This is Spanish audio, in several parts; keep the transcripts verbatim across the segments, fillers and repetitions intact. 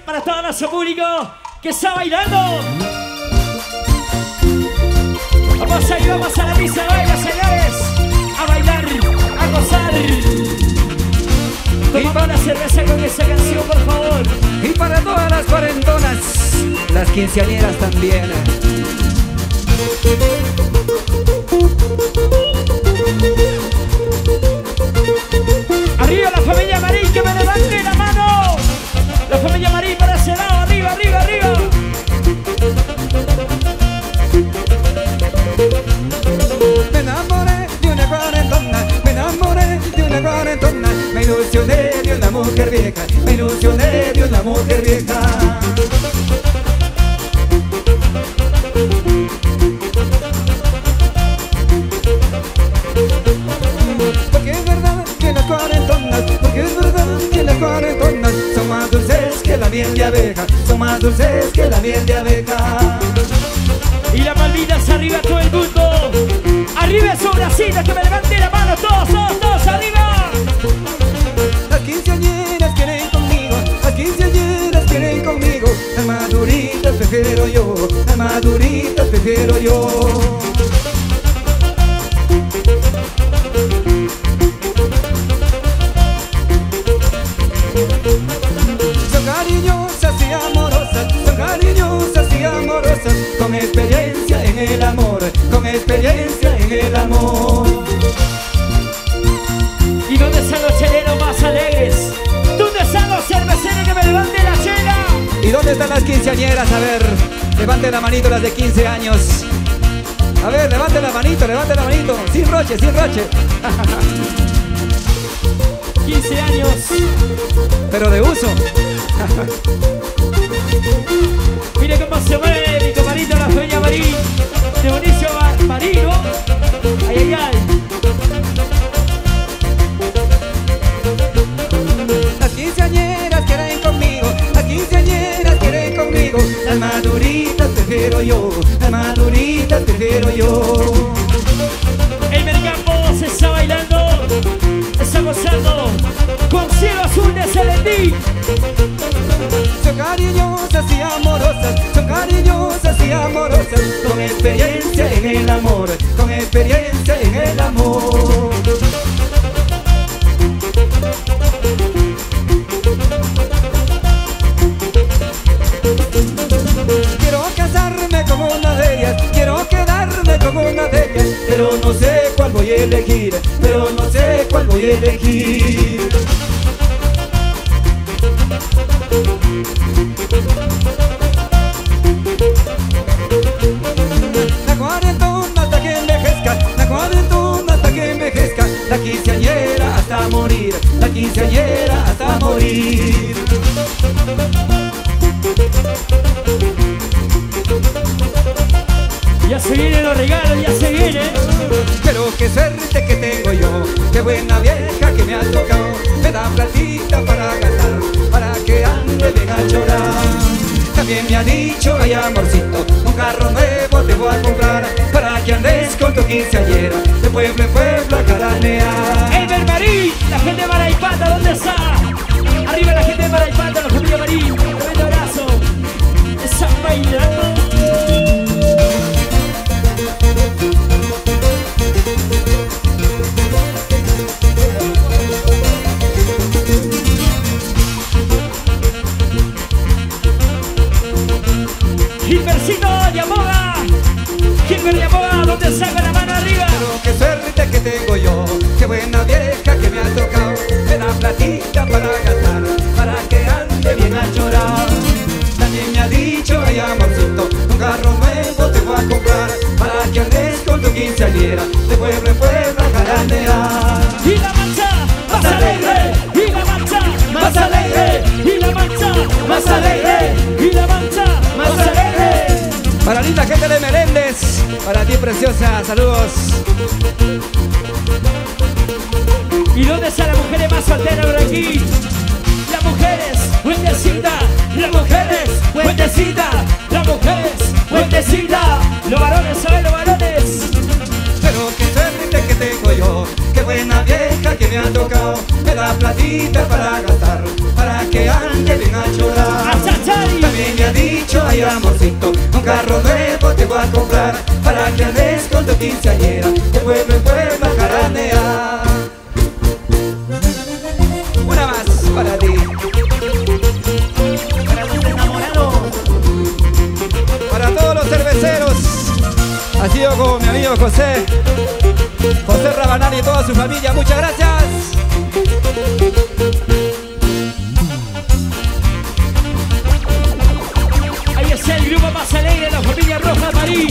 para todo nuestro público que está bailando. Vamos ahí, vamos a la pista, baila, señores. A bailar, a gozar. Tomamos una cerveza con esta canción, por favor. Y para todas las cuarentonas, las quinceañeras también. Arriba la familia Marín, que me levante la mano. La familia Marín para ese lado, arriba, arriba, arriba. Me enamoré de una cuarentona, me enamoré de una cuarentona. Me ilusioné de una mujer vieja, me ilusioné de una mujer vieja. Porque es verdad que las cuarentonas, porque es verdad que las cuarentonas son más dulces que la miel de abeja, son más dulces que la miel de abeja. Y las Malvinas arriba todo el mundo. Arriba su bracito, que me levante la mano. Todos, todos, todos, arriba. Las quinceañeras quieren conmigo, las quinceañeras quieren conmigo. Las maduritas prefiero yo, las maduritas prefiero yo. Son cariñosas y amorosas, son cariñosas y amorosas. Con experiencia en el amor, con experiencia en el amor. ¿Y dónde están los cheleros más alegres? ¿Dónde están los cerveceros que me levanten la chela? ¿Y dónde están las quinceañeras? A ver, levanten la manito las de quince años. A ver, levanten la manito, levanten la manito. Sin roche, sin roche. quince años. Pero de uso. Mire cómo se mueve mi camarito, la familia Marín. De Bonicio Marín, ¿no? Ay, ay, ay. Las quinceañeras quieren conmigo, las quinceañeras quieren conmigo. Las maduritas prefiero yo, las maduritas prefiero yo. El Mercampo se está bailando, está gozando con cielo azul de Celendí. Son cariñosas y amorosas, son cariñosas y amorosas. Con experiencia en el amor, con experiencia en el amor. Quiero casarme con una de ellas, quiero quedarme con una de ellas. Pero no sé cuál voy a elegir, pero no sé cuál voy a elegir. La cuarentona hasta que envejezca, la cuarentona hasta que envejezca. La quinceañera hasta morir, la quinceañera hasta morir. Ya se vienen los regalos, ya se vienen. Pero qué suerte que tengo yo, qué buena vieja que me ha tocado. Me da platita para gastar, para que ande bien a llorar. También me ha dicho, ay amorcito, un carro nuevo te voy a comprar, para que andes con tu quinceañera, de pueblo en pueblo a caranear. Elmer Marín, la gente de Maraipata, ¿dónde está? Arriba la gente de Maraipata, la familia Marín. Un tremendo abrazo. Están bailando. Gilbercito Yamoga, Gilbert Yamoga, ¿dónde saca la mano arriba? Pero qué suerte que tengo yo, qué buena vieja que me ha tocado. Me da platita para gastar, para que ande bien a llorar. También me ha dicho, ay amorcito, un carro nuevo te voy a comprar, para que andes con tu quinceañera, de pueblo en pueblo a caranear. Y la marcha más alegre, y la marcha más alegre, y la marcha más alegre, y la marcha más alegre. Para linda gente de Meléndez, para ti preciosa, saludos. ¿Y dónde están las mujeres más solteras por aquí? Las mujeres, fuentecita, las mujeres, fuentecita, las mujeres, fuentecita. Los varones, ¿saben los varones? Pero qué suerte que tengo yo, qué buena vieja que me ha tocado. Me da platita para gastar, para que ande bien a llorar. ay amorcito, un carro nuevo te voy a comprar para que andes con tu quinceañera, de pueblo en pueblo a jaranear. Una más para ti. Para los enamorados. Para todos los cerveceros. Así yo como mi amigo José José Rabanal y toda su familia, muchas gracias. Ahí es el grupo más alegre, la familia Roja Marí.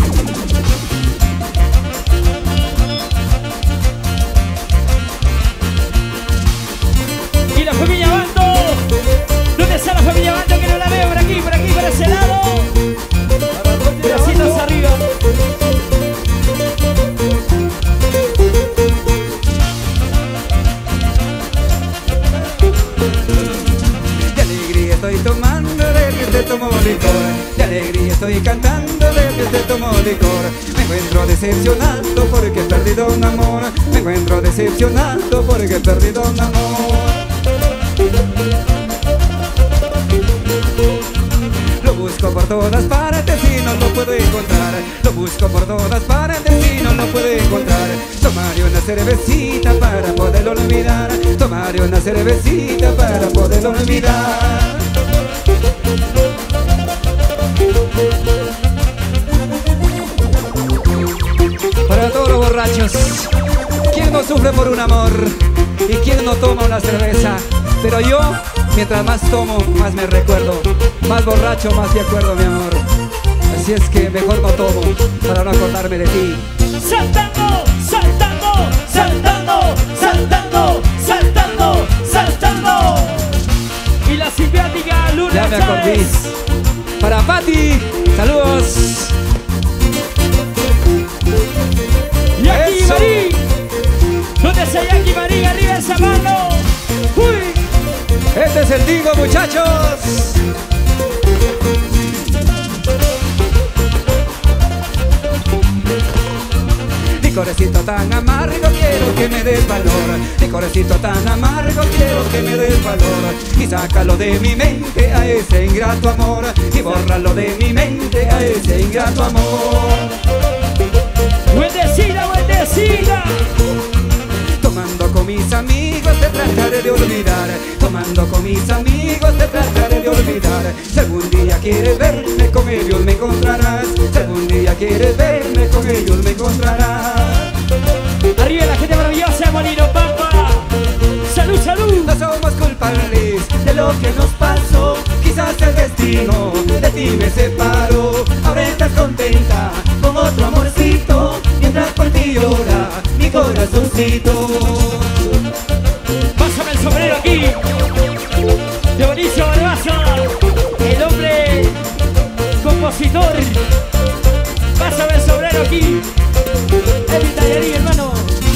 Y la familia Bando. ¿Dónde está la familia Bando que no la veo? Por aquí, por aquí, por ese lado. Bracitos arriba. De alegría estoy tomando del que se tomó licor, de alegría estoy cantando del que se tomó licor. Me encuentro decepcionado porque he perdido un amor, me encuentro decepcionado porque he perdido un amor. Lo busco por todas partes y no lo puedo encontrar, lo busco por todas partes y no lo puedo encontrar. Tomaré una cervecita para poder olvidar, tomaré una cervecita para poder olvidar. Para todos los borrachos, ¿quién no sufre por un amor? ¿Y quién no toma una cerveza? Pero yo, mientras más tomo, más me recuerdo, más borracho, más de acuerdo, mi amor. Así es que mejor no tomo para no acordarme de ti. Saltando, saltando, saltando, saltando, saltando, saltando. Y la simpática Luna Ya me acordé. Chávez. Para Pati, saludos. Yaki Eso. Marí. ¿Dónde está Yaki Marí? Arriba esa mano. Uy. Este es el Dingo, muchachos. Licorecito tan amargo, quiero que me des valor. Licorecito tan amargo, quiero que me des valor. Y sácalo de mi mente a ese ingrato amor, y bórralo de mi mente a ese ingrato amor. Bendecida, bendecida. Tomando con mis amigos te trataré de olvidar, tomando con mis amigos te trataré de olvidar. Si algún día quieres verme, con ellos me encontrarás. Si algún día quieres verme, con ellos me encontrarás. Arriba la gente maravillosa de Molino Pampa. Salud, salud. No somos culpables de lo que nos pasó, quizás el destino de ti me separó. Ahora estás contenta con otro amorcito, mientras por ti llora mi corazoncito. Pásame el sombrero aquí. De Bonicio Barbaza, el hombre compositor. Pásame el sombrero aquí. Es mi tallarín, hermano.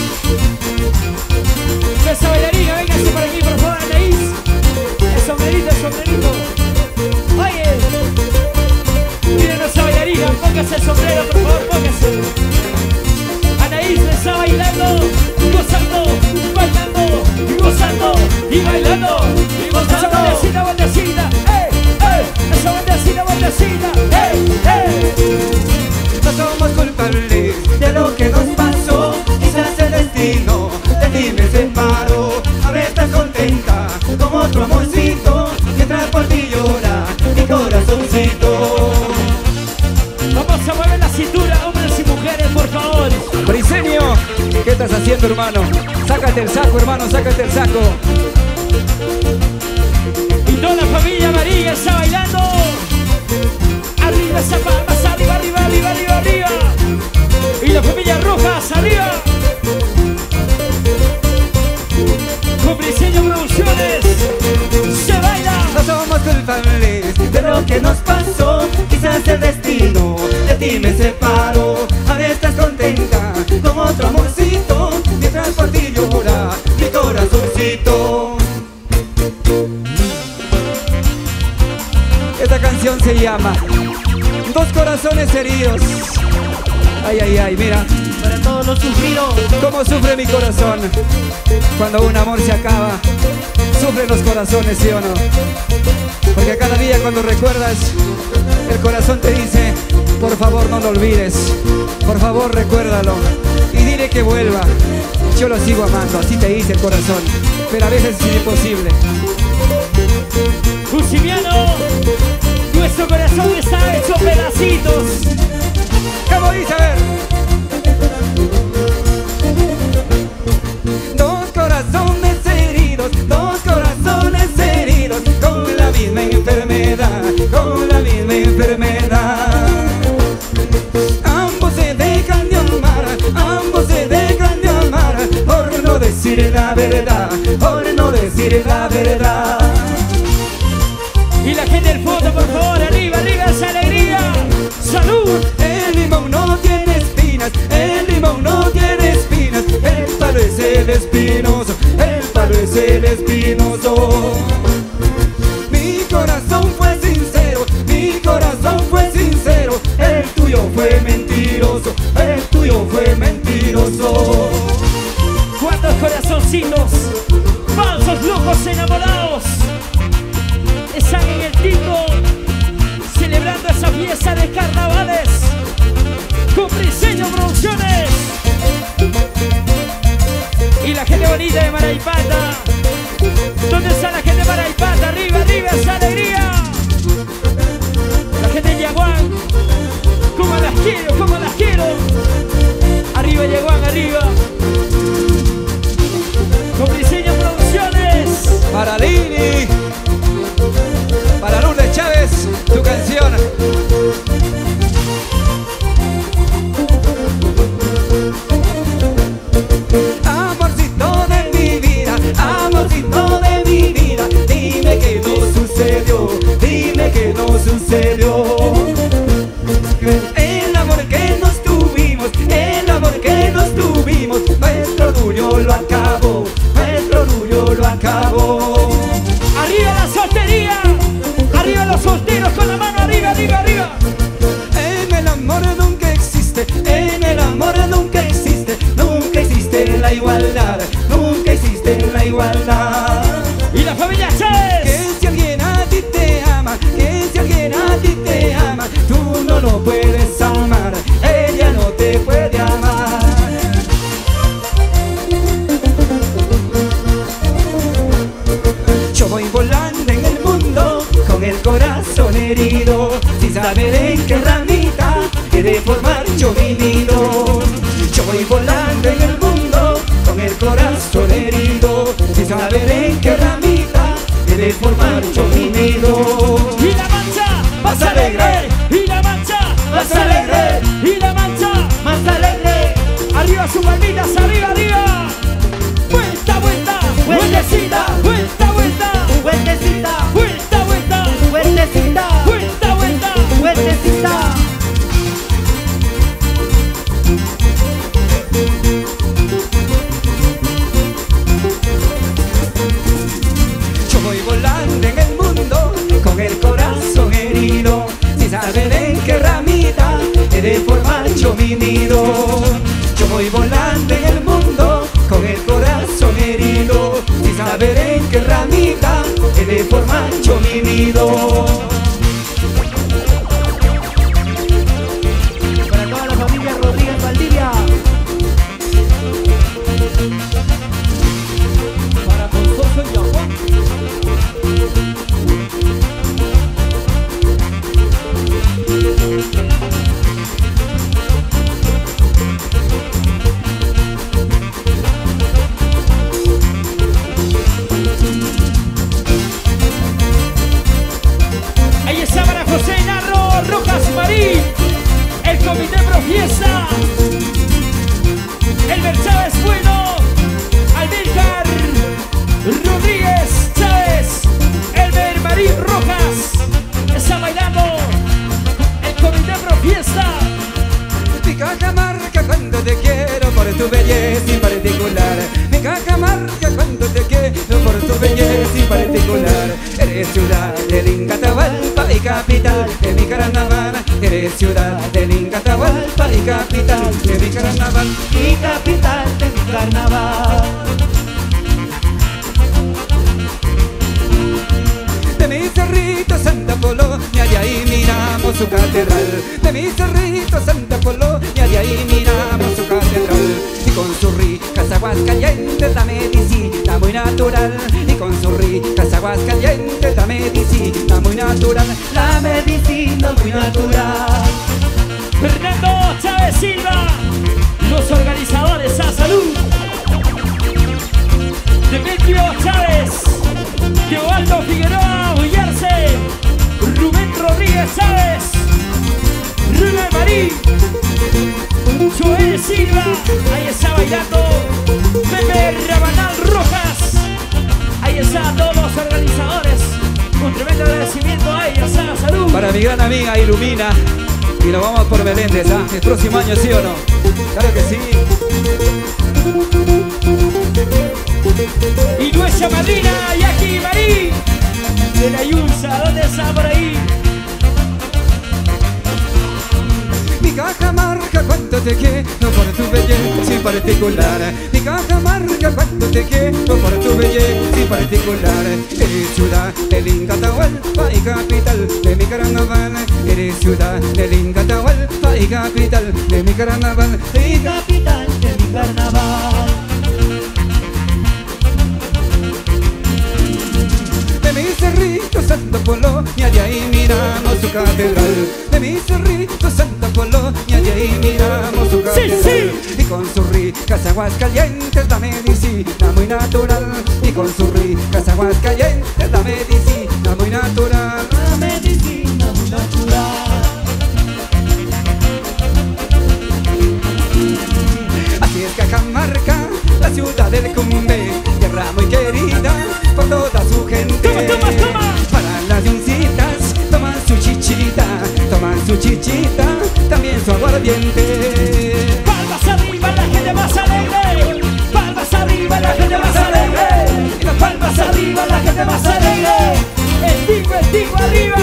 Esa bailarina, véngase por aquí, por favor, Anaís. El sombrerito, el sombrerito. Oye, miren esa bailarina, póngase el sombrero, por favor, póngase. Anaís está bailando, gozando, bailando, y gozando, y bailando, y gozando. Esa bendecida, bendecida, ey, ey, esa bendecida, bendecida, ey, ey. No somos culpables de lo que nos pasó, quizás el destino de ti me separó. Ahora estás contenta con otro amorcito, mientras por ti llora mi corazoncito. Vamos a mover la cintura, hombres y mujeres, por favor. Briseño, ¿qué estás haciendo, hermano? Sácate el saco, hermano, sácate el saco. Y toda la familia amarilla está bailando. Arriba esa palmas, arriba, arriba, arriba, arriba, arriba. Y la familia rojas, arriba. Con Briseño Producciones se baila. No somos culpables de lo que nos pasó, quizás el destino de ti me separó. Ahora estás contenta con otro amorcito, mientras por ti llora mi corazoncito. Esta canción se llama Dos corazones heridos. Ay, ay, ay, mira. Para todos los sufridos. Cómo sufre mi corazón cuando un amor se acaba. Sufren los corazones, ¿sí o no? Porque cada día cuando recuerdas, el corazón te dice, por favor no lo olvides, por favor recuérdalo y dile que vuelva. Yo lo sigo amando, así te dice el corazón, pero a veces es imposible. Jusimiano, nuestro corazón está hecho pedacitos. ¿Cómo dice? A ver. Dos corazones heridos, dos corazones heridos, con la misma enfermedad, con la misma enfermedad. Ambos se dejan de amar, ambos se dejan de amar, por no decir la verdad, por no decir la verdad. Y la gente del fondo, por favor, arriba, arriba, esa alegría. ¡Salud! El limón no tiene espinas, el limón no tiene espinas, el palo es el espinoso, el palo es el espinoso. Mi corazón fue sincero, mi corazón fue sincero, el tuyo fue mentiroso, el tuyo fue mentiroso. ¿Cuántos corazoncitos falsos, locos, enamorados están en el tinto celebrando esa fiesta de carnavales con Briseño Producciones y la gente bonita de Maraipata? ¿Dónde está la gente de Maraipata? Arriba, arriba, esa alegría. La gente de Yaguán, como las quiero, como las quiero. Arriba Yaguán, arriba. Con Briseño Producciones. Para Lili, para Lourdes Chávez, tu canción. Amorcito de mi vida, amorcito de mi vida, dime que no sucedió, dime que no sucedió. El amor que nos tuvimos, el amor que nos tuvimos, nuestro orgullo lo acabó, nuestro orgullo lo acabó. Arriba la soltería, arriba los solteros con la mano arriba, arriba, arriba. En el amor nunca existe, en el amor nunca existe, nunca existe la igualdad, nunca existe la igualdad. Y la familia Chávez. Que si alguien a ti te ama, que si alguien a ti te ama, tú no lo puedes amar, ella no te puede amar. Yo voy volando en el mundo con el corazón herido, sin saber en qué ramita he de formar yo mi nido. Yo voy volando en el mundo con el corazón herido, sin saber en qué ramita he de formar yo mi nido. Y la mancha más alegre, y la mancha más alegre, y la mancha más alegre. Arriba sus palmitas, arriba, arriba. Vuelta, vuelta, vueltecita, vuelta, vuelta, vueltecita, vuelta, vuelta, vueltecita, vuelta, vuelta, vueltecita. Yo voy volando en el mundo con el corazón herido, sin saber en qué ramita he de formar yo mi nido. Yo voy volando en el mundo con el corazón herido, sin saber en qué ramita he de formar yo mi nido. Para toda la familia Rodríguez Valdivia. Para Consorcio Yaguán. Ahí está para José Narro Rojas Marín, el Comité Pro Fiesta, Elber Chávez Bueno, Almílcar Rodríguez Chávez, Elber Marín Rojas. Está bailando el Comité Pro Fiesta. Mi Cajamarca cuando te quiero por tu belleza en particular. Mi Cajamarca cuando te quiero por tu belleza en particular. Eres ciudad del Incatahualpa y capital de mi carnaval. eres ciudad del Incahualpa y capital de mi carnaval. Y capital de mi carnaval. De mi cerrito Santa Polonia, de ahí miramos su catedral. De mi cerrito Santa Polonia, de ahí miramos su catedral. Y con sus ricas aguas calientes la medicina muy natural. Y con sus ricas aguas calientes la medicina muy natural. La medicina muy natural. Fernando Chávez Silva, los organizadores a salud. Demetrio Chávez, Teobaldo Figueroa Bullarse, Rubén Rodríguez Chávez, Rubén Marí, Joel Silva, ahí está bailando Pepe Rabanal Rojas, ahí están todos los organizadores, un tremendo agradecimiento a ellos, a salud. Para mi gran amiga Ilumina, y nos vamos por Meléndez, ¿ah? ¿eh? El próximo año, ¿sí o no? Claro que sí. Y nuestra madrina Jackie Marí de la Yunza, ¿dónde está por ahí? Mi Cajamarca, cuánto te quiero por tu belleza en particular. Mi Cajamarca, cuánto te quiero por tu belleza en particular. Eres ciudad del Incahualpa y capital de mi carnaval. Eres ciudad del Incahualpa y capital de mi carnaval. Y capital de mi carnaval. De mi cerrito Santa Polonia, de ahí miramos su catedral. De mi cerrito Santa Polonia, de ahí miramos su catedral. Sí, sí. Y con sus ricas aguas calientes la medicina muy natural. Y con sus ricas aguas calientes la medicina muy natural. La medicina muy natural. Así es Cajamarca, la ciudad del Cumbe, tierra muy querida por toda su gente. Toma, toma, toma. Para las yoncitas toman su chichita, toman su chichita, también su aguardiente. Palmas arriba, la gente más alegre. Palmas arriba, la gente más alegre. Y las palmas arriba, la gente más alegre. El tico, el tico arriba.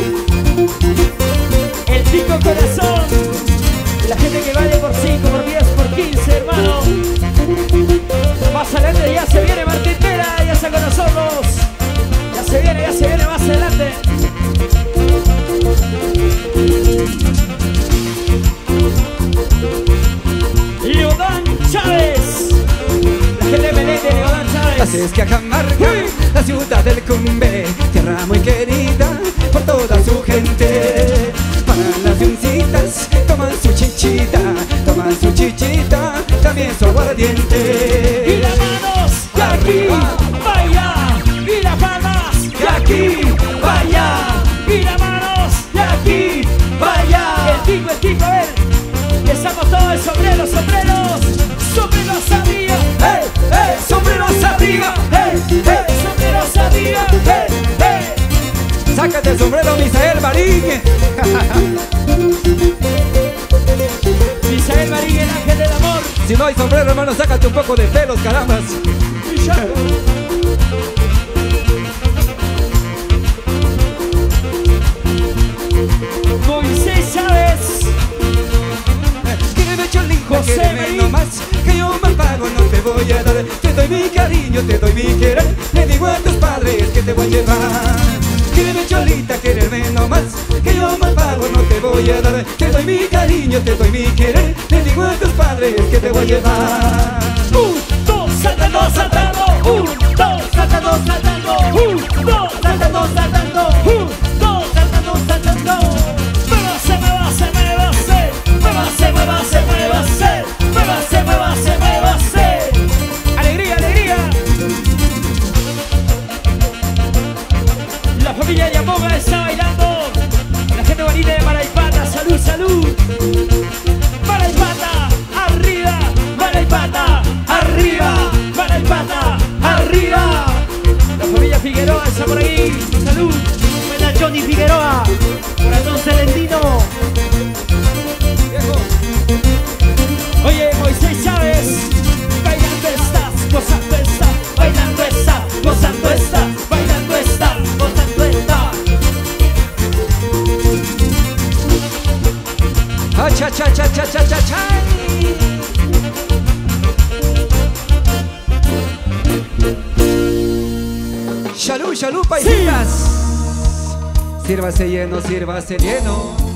El tico corazón. La gente que vale por cinco, por diez, por quince, hermano. Más adelante ya se viene Martín Vera, ya está con nosotros. Ya se viene, ya se viene más adelante. Leodán Chávez. La gente de Belén de Leodán Chávez. Así es Cajamarca, la ciudad del Cumbe, tierra muy querida por toda su gente. Para las yoncitas toman su chichita, toman su chichita, también su aguardiente. Y las manos de aquí, vaya. Y las palmas de aquí, vaya. Y las manos de aquí, vaya. El tipo, el tipo, a ver. Estamos todos en sombreros, sombreros. Sombreros arriba, hey, hey. Sombreros arriba, hey, hey. Sombreros arriba, hey, hey. Sácate el sombrero, Misael Marín. Misael Marín, el ángel del amor. Si no hay sombrero, hermano, sácate un poco de pelos, carambas. Moisés Chávez. Quíreme cholita, José quíreme Marín. nomás, que yo mal pago no te voy a dar. Te doy mi cariño, te doy mi querer, le digo a tus padres que te voy a llevar. Quíreme cholita, quererme nomás, que yo mal pago no te voy a dar. Te doy mi cariño, te doy mi querer, le digo a tus padres que te voy a llevar. Un, dos, saltando, saltando. Un, dos, saltando, saltando. Un, dos, saltando, saltando. Un, dos, saltando, saltando. Mueva, se mueva, se mueva, se. Mueva, se mueva, se mueva, se. Mueva, se mueva, se mueva, se. Alegría, alegría. La familia Yamoga está bailando. La gente bonita de Maraipata, salud, salud. Maraipata, arriba, Maraipata. Ah, cha, cha, cha, cha, cha, cha, cha. Salud, salud, paisitas. Sírvase lleno, sírvase lleno.